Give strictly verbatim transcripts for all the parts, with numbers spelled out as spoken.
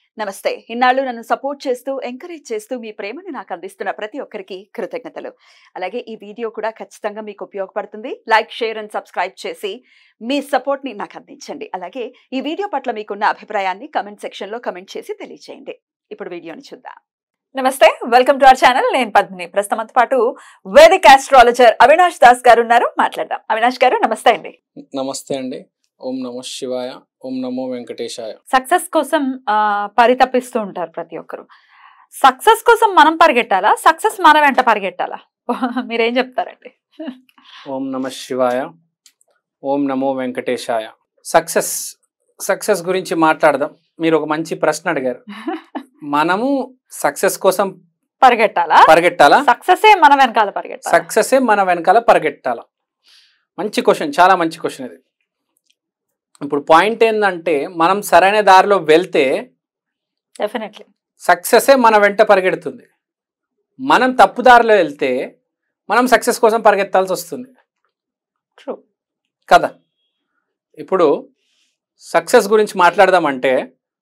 నమస్తే. ఇన్నాళ్ళు నన్ను సపోర్ట్ చేస్తూ, ఎంకరేజ్ చేస్తూ మీ ప్రేమని నాకు అందిస్తున్న ప్రతి ఒక్కరికి కృతజ్ఞతలు. అలాగే ఈ వీడియో కూడా ఖచ్చితంగా మీకు ఉపయోగపడుతుంది. లైక్, షేర్ అండ్ సబ్స్క్రైబ్ చేసి మీ సపోర్ట్‌ని నాకు అందించండి. అలాగే ఈ వీడియో పట్ల మీకున్న అభిప్రాయాన్ని కామెంట్ సెక్షన్‌లో కామెంట్ చేసి తెలియజేయండి. ఇప్పుడు వీడియోని చూద్దాం. నమస్తే, వెల్కమ్ టు అవర్ ఛానల్. నేను పద్మిని. ప్రస్తుతంతో పాటు వేదిక్ ఆస్ట్రాలజర్ అవినాష్ దాస్ గారు ఉన్నారు. మాట్లాడదాం. అవినాష్ గారు నమస్తే అండి. నమస్తే అండి. ఓం నమో శివాయ, ఓం నమో వెంకటేశాయ. సక్సెస్ కోసం ఆ, పరితపిస్తూ ఉంటారు ప్రతి ఒక్కరు. సక్సెస్ కోసం మనం పరిగెట్టాలా, సక్సెస్ మన వెంట పరిగెట్టాలా? మీరేం చెప్తారండి? ఓం నమ శివాయ, ఓం నమో వెంకటేశాయ. సక్సెస్ సక్సెస్ గురించి మాట్లాడదాం. మీరు ఒక మంచి ప్రశ్న అడిగారు. మనము సక్సెస్ కోసం పరిగెట్టాలా పరిగెట్టాలా సక్సెసే మన వెనకాల పరిగెట్టాలా? సక్సెసే మన వెనకాల పరిగెట్టాలా? మంచి క్వశ్చన్, చాలా మంచి క్వశ్చన్ ఇది. ఇప్పుడు పాయింట్ ఏంటంటే, మనం సరైన దారిలో వెళ్తే డెఫినెట్లీ సక్సెసే మన వెంట పరిగెడుతుంది. మనం తప్పు దారిలో వెళ్తే మనం సక్సెస్ కోసం పరిగెత్తాల్సి వస్తుంది. ట్రూ కదా. ఇప్పుడు సక్సెస్ గురించి మాట్లాడదామంటే,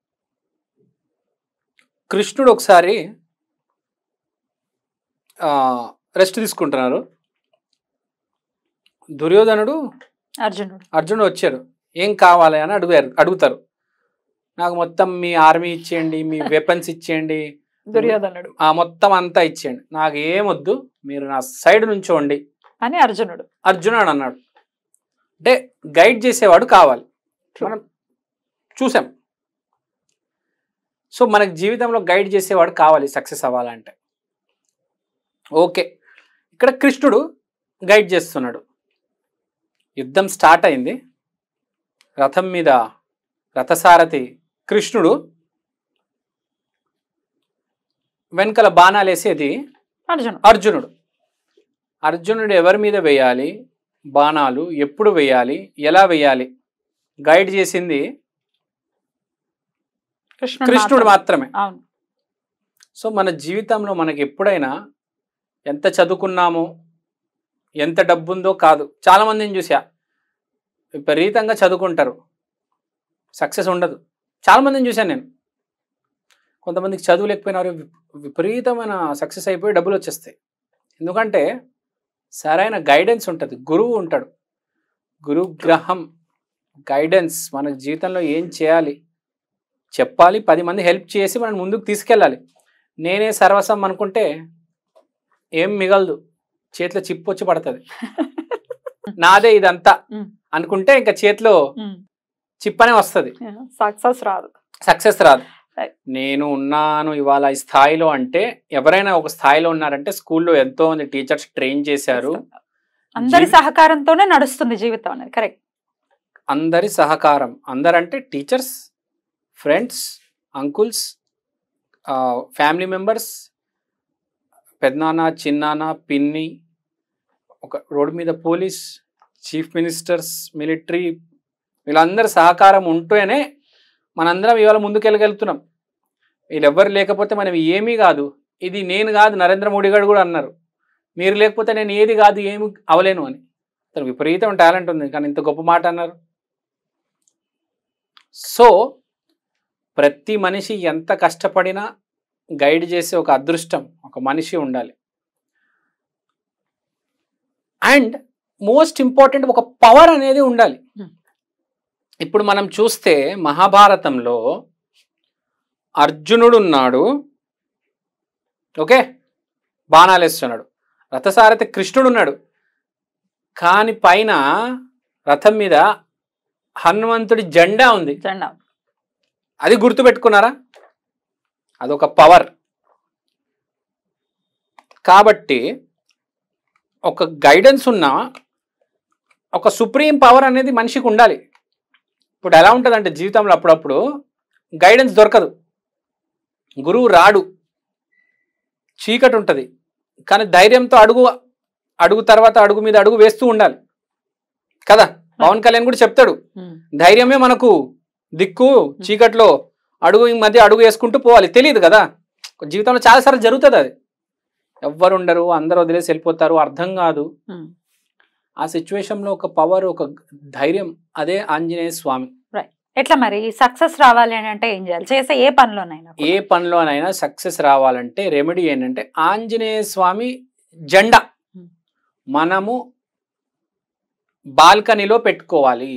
కృష్ణుడు ఒకసారి రెస్ట్ తీసుకుంటున్నారు. దుర్యోధనుడు అర్జునుడు అర్జునుడు వచ్చారు. ఏం కావాలి అని అడుగారు అడుగుతారు నాకు మొత్తం మీ ఆర్మీ ఇచ్చేయండి, మీ వెపన్స్ ఇచ్చేయండి, దుర్యోధనుడు ఆ మొత్తం అంతా ఇచ్చేయండి, నాకు ఏమొద్దు, మీరు నా సైడ్ నుంచోండి అని అర్జునుడు అర్జునుడు అన్నాడు. అంటే గైడ్ చేసేవాడు కావాలి. మనం చూసాం. సో మనకు జీవితంలో గైడ్ చేసేవాడు కావాలి సక్సెస్ అవ్వాలంటే. ఓకే, ఇక్కడ కృష్ణుడు గైడ్ చేస్తున్నాడు. యుద్ధం స్టార్ట్ అయింది. రథం మీద రథసారథి కృష్ణుడు, వెనకల బాణాలు వేసేది అర్జునుడు. అర్జునుడు అర్జునుడు ఎవరి మీద వేయాలి బాణాలు, ఎప్పుడు వేయాలి, ఎలా వేయాలి, గైడ్ చేసింది కృష్ణుడు మాత్రమే. అవును. సో మన జీవితంలో మనకి ఎప్పుడైనా ఎంత చదువుకున్నామో, ఎంత డబ్బు ఉందో కాదు. చాలామందిని చూసా, విపరీతంగా చదువుకుంటారు, సక్సెస్ ఉండదు. చాలామందిని చూశాను నేను. కొంతమందికి చదువు లేకపోయినా విపరీతమైన సక్సెస్ అయిపోయి డబ్బులు వచ్చేస్తాయి. ఎందుకంటే సరైన గైడెన్స్ ఉంటుంది, గురువు ఉంటాడు. గురుగ్రహం గైడెన్స్ మన జీవితంలో ఏం చేయాలి చెప్పాలి, పది మంది హెల్ప్ చేసి మనం ముందుకు తీసుకెళ్ళాలి. నేనే సర్వస్వం అనుకుంటే ఏం మిగలదు, చేతిలో చిప్పు వచ్చి పడుతుంది. నాదే ఇదంతా అనుకుంటే ఇంకా చేతిలో చిప్పనే వస్తుంది, సక్సెస్ రాదు. సక్సెస్ రాదు. నేను ఉన్నాను ఇవాళ ఈ స్థాయిలో అంటే, ఎవరైనా ఒక స్థాయిలో ఉన్నారంటే స్కూల్లో ఎంతో మంది టీచర్స్ ట్రైన్ చేశారు. అందరి సహకారంతోనే నడుస్తుంది జీవితం అనేది. కరెక్ట్. అందరి సహకారం, అందరంటే teachers, friends, uncles, family members, పెద్దనాన్న, చిన్నాన్న, పిన్ని, ఒక రోడ్డు మీద పోలీస్, చీఫ్ మినిస్టర్స్, మిలిటరీ, వీళ్ళందరి సహకారం ఉంటేనే మనందరం ఇవాళ ముందుకెళ్ళగలుగుతున్నాం. వీళ్ళెవ్వరు లేకపోతే మనం ఏమీ కాదు. ఇది నేను కాదు, నరేంద్ర మోడీ గారు కూడా అన్నారు, మీరు లేకపోతే నేను ఏది కాదు, ఏమి అవలేను అని. అతను విపరీతం టాలెంట్ ఉంది, కానీ ఇంత గొప్ప మాట అన్నారు. సో ప్రతి మనిషి ఎంత కష్టపడినా గైడ్ చేసే ఒక అదృష్టం, ఒక మనిషి ఉండాలి. అండ్ మోస్ట్ ఇంపార్టెంట్, ఒక పవర్ అనేది ఉండాలి. ఇప్పుడు మనం చూస్తే మహాభారతంలో అర్జునుడు ఉన్నాడు, ఓకే, బాణాలు వేస్తున్నాడు. రథసారథి కృష్ణుడు ఉన్నాడు, కానీ పైన రథం మీద హనుమంతుడి జెండా ఉంది. జెండా అది గుర్తుపెట్టుకున్నారా? అదొక పవర్. కాబట్టి ఒక గైడెన్స్ ఉన్న ఒక సుప్రీం పవర్ అనేది మనిషికి ఉండాలి. ఇప్పుడు ఎలా ఉంటుందంటే జీవితంలో అప్పుడప్పుడు గైడెన్స్ దొరకదు, గురువు రాడు, చీకటి ఉంటుంది, కానీ ధైర్యంతో అడుగు అడుగు తర్వాత అడుగు మీద అడుగు వేస్తూ ఉండాలి కదా. పవన్ కళ్యాణ్ కూడా చెప్తాడు, ధైర్యమే మనకు దిక్కు, చీకట్లో అడుగు ఈ మధ్య అడుగు వేసుకుంటూ పోవాలి. తెలియదు కదా, జీవితంలో చాలాసార్లు జరుగుతుంది. అది ఎవ్వరు ఉండరు, అందరు వదిలేసి వెళ్ళిపోతారు, అర్థం కాదు. ఆ సిచ్యువేషన్లో ఒక పవర్, ఒక ధైర్యం, అదే ఆంజనేయ స్వామి. ఎట్లా మరి సక్సెస్ రావాలి అని అంటే ఏం చేయాలి? చేసే ఏ పనిలోనైనా ఏ పనిలోనైనా సక్సెస్ రావాలంటే రెమెడీ ఏంటంటే ఆంజనేయ స్వామి జెండా మనము బాల్కనీలో పెట్టుకోవాలి,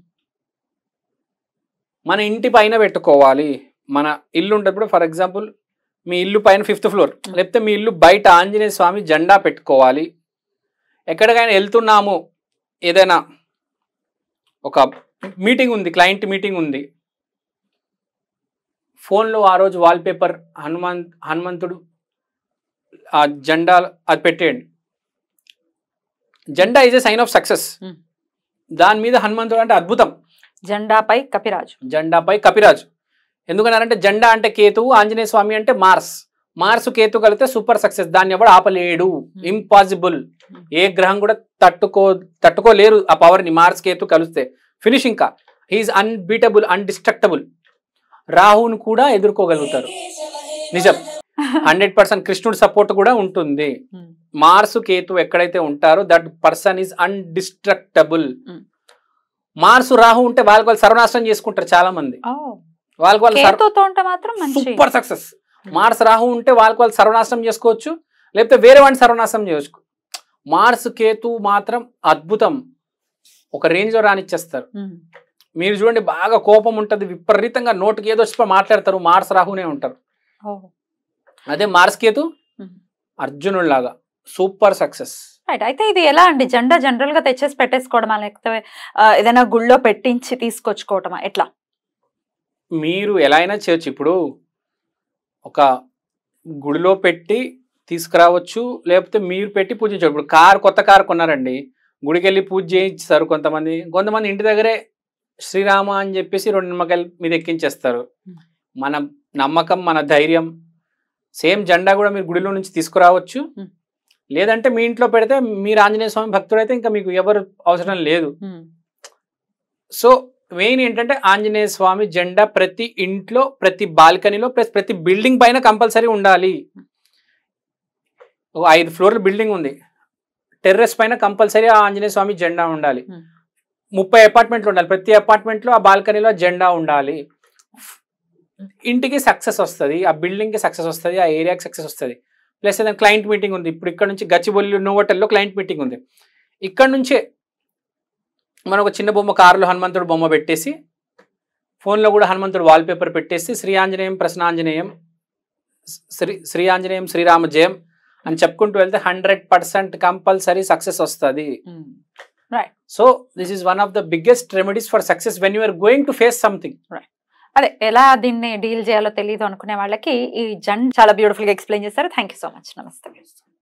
మన ఇంటి పైన పెట్టుకోవాలి. మన ఇల్లు ఉంటప్పుడు ఫర్ ఎగ్జాంపుల్ మీ ఇల్లు పైన ఫిఫ్త్ ఫ్లోర్, లేకపోతే మీ ఇల్లు బయట ఆంజనేయ స్వామి జెండా పెట్టుకోవాలి. ఎక్కడికైనా వెళ్తున్నాము, ఏదైనా ఒక మీటింగ్ ఉంది, క్లయింట్ మీటింగ్ ఉంది, ఫోన్లో ఆ రోజు వాల్పేపర్ హనుమాన్ హనుమంతుడు ఆ జెండా అది పెట్టేయండి. జెండా is a sign of success. దాని మీద హనుమంతుడు అంటే అద్భుతం. జెండాపై కపిరాజు, జెండాపై కపిరాజు. ఎందుకన్నారంటే జెండా అంటే కేతువు, ఆంజనేయ స్వామి అంటే మార్స్. మార్స్ కేతు కలిపితే సూపర్ సక్సెస్. దాన్ని ఎవడు ఆపలేడు, ఇంపాసిబుల్. ఏ గ్రహం కూడా తట్టుకో తట్టుకోలేరు ఆ పవర్ని. మార్స్ కేతు కలిస్తే ఫినిష్. ఇంకా హీఈస్ అన్బీటబుల్, అన్డిస్ట్రక్టబుల్. రాహుని కూడా ఎదుర్కోగలుగుతారు. నిజం, హండ్రెడ్ పర్సెంట్ కృష్ణుడి సపోర్ట్ కూడా ఉంటుంది. మార్స్ కేతు ఎక్కడైతే ఉంటారో that person is indestructible. Mars Rahu ఉంటే వాళ్ళకి వాళ్ళు సర్వనాశనం చేసుకుంటారు చాలా మంది. వాళ్ళకి వాళ్ళు సూపర్ సక్సెస్. మార్స్ రాహు ఉంటే వాళ్ళకి వాళ్ళు సర్వనాశనం చేసుకోవచ్చు, లేకపోతే వేరే వాడిని సర్వనాశనం చేసుకో. మార్స్ కేతు మాత్రం అద్భుతం, ఒక రేంజ్లో రానిచ్చేస్తారు. మీరు చూడండి, బాగా కోపం ఉంటుంది, విపరీతంగా నోటుకి ఏదో వచ్చి మాట్లాడతారు, మార్స్ రాహునే ఉంటారు. అదే మార్స్ కేతు అర్జునుడు లాగా సూపర్ సక్సెస్. రైట్. అయితే ఇది ఎలా అండి? జెండా జనరల్ గా తెచ్చేసి పెట్టేసుకోవడమా, లేకపోతే ఏదైనా గుళ్ళో పెట్టించి తీసుకొచ్చుకోవటమా, ఎట్లా? మీరు ఎలా అయినా చేయొచ్చు. ఇప్పుడు ఒక గుడిలో పెట్టి తీసుకురావచ్చు, లేకపోతే మీరు పెట్టి పూజించవచ్చు. ఇప్పుడు కారు, కొత్త కారు కొన్నారండి, గుడికి వెళ్ళి పూజ చేయించారు కొంతమంది. కొంతమంది ఇంటి దగ్గరే శ్రీరామ అని చెప్పేసి రెండు నిమ్మకాయలు మీద ఎక్కించేస్తారు. మన నమ్మకం, మన ధైర్యం. సేమ్ జెండా కూడా మీరు గుడిలో నుంచి తీసుకురావచ్చు, లేదంటే మీ ఇంట్లో పెడితే మీరు ఆంజనేయ స్వామి భక్తుడైతే ఇంకా మీకు ఎవరు అవసరం లేదు. సో మెయిన్ ఏంటంటే ఆంజనేయ స్వామి జెండా ప్రతి ఇంట్లో, ప్రతి బాల్కనీలో, ప్లస్ ప్రతి బిల్డింగ్ పైన కంపల్సరీ ఉండాలి. ఒక ఐదు ఫ్లోర్ల బిల్డింగ్ ఉంది, టెర్రస్ పైన కంపల్సరీ ఆ ఆంజనేయ స్వామి జెండా ఉండాలి. ముప్పై అపార్ట్మెంట్లు ఉండాలి, ప్రతి అపార్ట్మెంట్లో ఆ బాల్కనీలో జెండా ఉండాలి. ఇంటికి సక్సెస్ వస్తుంది, ఆ బిల్డింగ్కి సక్సెస్ వస్తుంది, ఆ ఏరియాకి సక్సెస్ వస్తుంది. ప్లస్ ఏదైనా క్లయింట్ మీటింగ్ ఉంది, ఇప్పుడు ఇక్కడ నుంచి గచ్చిబౌలి నోవోటల్లో క్లయింట్ మీటింగ్ ఉంది, ఇక్కడ నుంచే మనం ఒక చిన్న బొమ్మ, కారులో హనుమంతుడు బొమ్మ పెట్టేసి, ఫోన్లో కూడా హనుమంతుడు వాల్పేపర్ పెట్టేసి శ్రీ ఆంజనేయం ప్రసన్నాంజనేయం శ్రీ శ్రీ ఆంజనేయం శ్రీరామ జయం అని చెప్పుకుంటూ వెళ్తే హండ్రెడ్ పర్సెంట్ కంపల్సరీ సక్సెస్ వస్తుంది. So this is one of the biggest remedies for success when you are going to face something. అదే ఎలా దీన్ని డీల్ చేయాలో తెలియదు అనుకునే వాళ్ళకి ఈ జెండా చాలా బ్యూటిఫుల్ గా ఎక్స్ప్లెయిన్ చేస్తారు. Thank you so much. నమస్తే.